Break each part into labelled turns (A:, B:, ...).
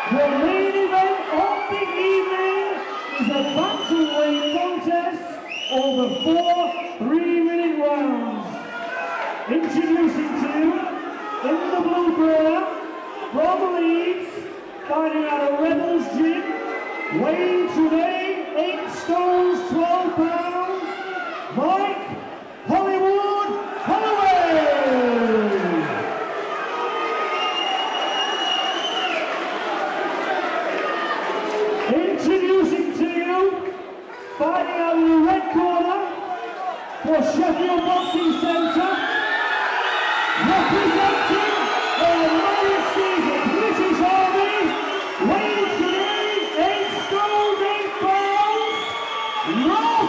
A: The main event of the evening is a bantamweight contest over 4 3-minute rounds. Introducing to you, in the blue corner, from Leeds, fighting out of Rebels Gym, weighing today 8 stones 12 pounds, Mike Holloway! Introducing to you, fighting out in the red corner for Sheffield Boxing Centre, representing the United States British Army, weighing today 8 stones 8 pounds, Rhodes!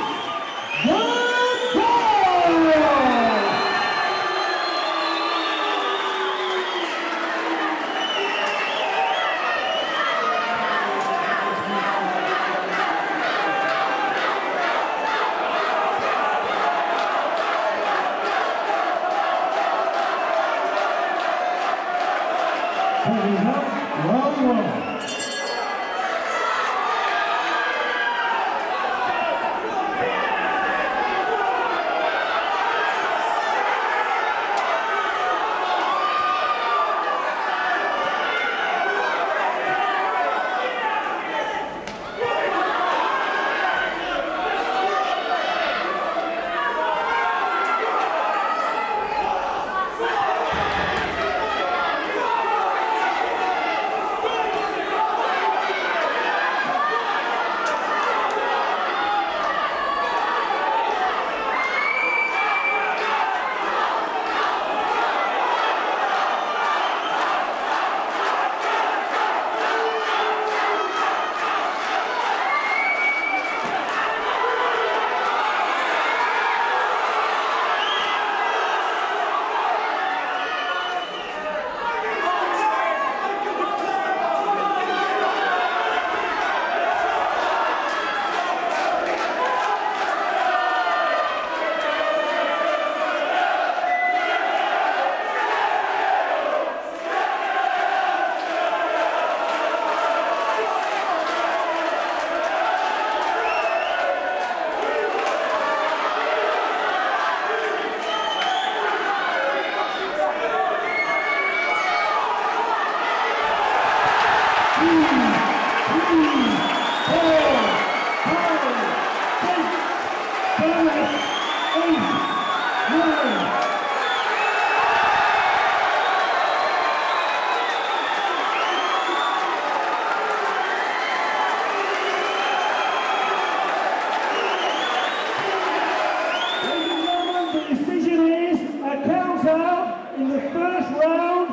A: In the first round,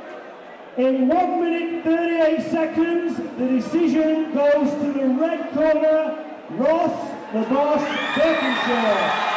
A: in 1 minute 38 seconds, the decision goes to the red corner, Ross, the boss, Burkinshaw.